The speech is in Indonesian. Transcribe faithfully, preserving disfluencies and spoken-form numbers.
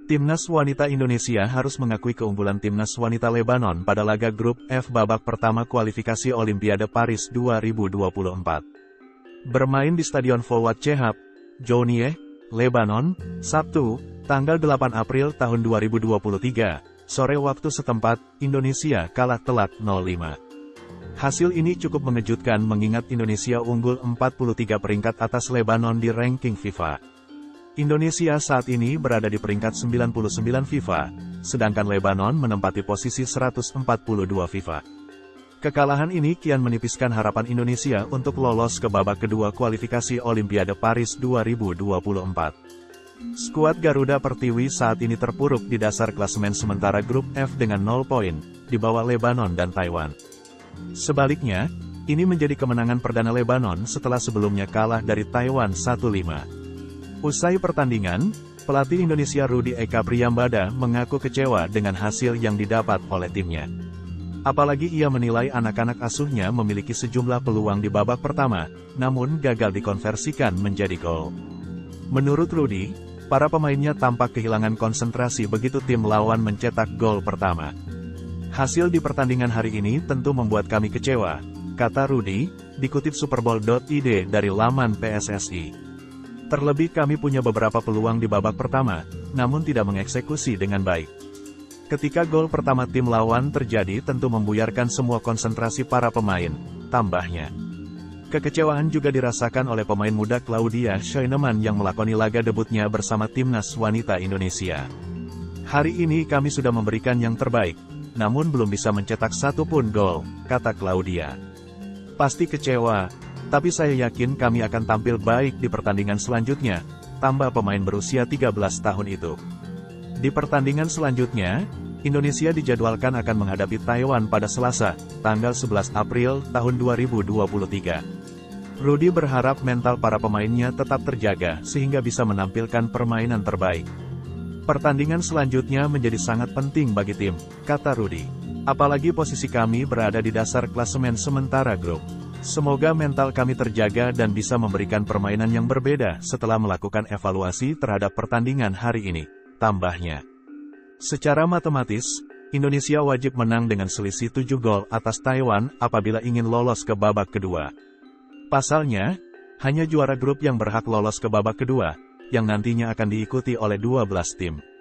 Timnas wanita Indonesia harus mengakui keunggulan timnas wanita Lebanon pada laga grup F babak pertama kualifikasi Olimpiade Paris dua ribu dua puluh empat. Bermain di Stadion Fouad Chehab, Jounieh, Lebanon, Sabtu, tanggal delapan April tahun dua ribu dua puluh tiga, sore waktu setempat, Indonesia kalah telak nol lima. Hasil ini cukup mengejutkan mengingat Indonesia unggul empat puluh tiga peringkat atas Lebanon di ranking FIFA. Indonesia saat ini berada di peringkat sembilan puluh sembilan FIFA, sedangkan Lebanon menempati posisi seratus empat puluh dua FIFA. Kekalahan ini kian menipiskan harapan Indonesia untuk lolos ke babak kedua kualifikasi Olimpiade Paris dua ribu dua puluh empat. Skuad Garuda Pertiwi saat ini terpuruk di dasar klasemen sementara grup F dengan nol poin, di bawah Lebanon dan Taiwan. Sebaliknya, ini menjadi kemenangan perdana Lebanon setelah sebelumnya kalah dari Taiwan satu lima. Usai pertandingan, pelatih Indonesia Rudy Eka Priyambada mengaku kecewa dengan hasil yang didapat oleh timnya. Apalagi ia menilai anak-anak asuhnya memiliki sejumlah peluang di babak pertama, namun gagal dikonversikan menjadi gol. Menurut Rudy, para pemainnya tampak kehilangan konsentrasi begitu tim lawan mencetak gol pertama. Hasil di pertandingan hari ini tentu membuat kami kecewa, kata Rudy, dikutip superbowl titik i d dari laman P S S I. Terlebih kami punya beberapa peluang di babak pertama, namun tidak mengeksekusi dengan baik. Ketika gol pertama tim lawan terjadi tentu membuyarkan semua konsentrasi para pemain, tambahnya. Kekecewaan juga dirasakan oleh pemain muda Claudia Scheinemann yang melakoni laga debutnya bersama timnas wanita Indonesia. Hari ini kami sudah memberikan yang terbaik, namun belum bisa mencetak satu pun gol, kata Claudia. Pasti kecewa, tapi saya yakin kami akan tampil baik di pertandingan selanjutnya, tambah pemain berusia tiga belas tahun itu. Di pertandingan selanjutnya, Indonesia dijadwalkan akan menghadapi Taiwan pada Selasa, tanggal sebelas April tahun dua ribu dua puluh tiga. Rudy berharap mental para pemainnya tetap terjaga sehingga bisa menampilkan permainan terbaik. Pertandingan selanjutnya menjadi sangat penting bagi tim, kata Rudy. Apalagi posisi kami berada di dasar klasemen sementara grup. Semoga mental kami terjaga dan bisa memberikan permainan yang berbeda setelah melakukan evaluasi terhadap pertandingan hari ini, tambahnya. Secara matematis, Indonesia wajib menang dengan selisih tujuh gol atas Taiwan apabila ingin lolos ke babak kedua. Pasalnya, hanya juara grup yang berhak lolos ke babak kedua, yang nantinya akan diikuti oleh dua belas tim.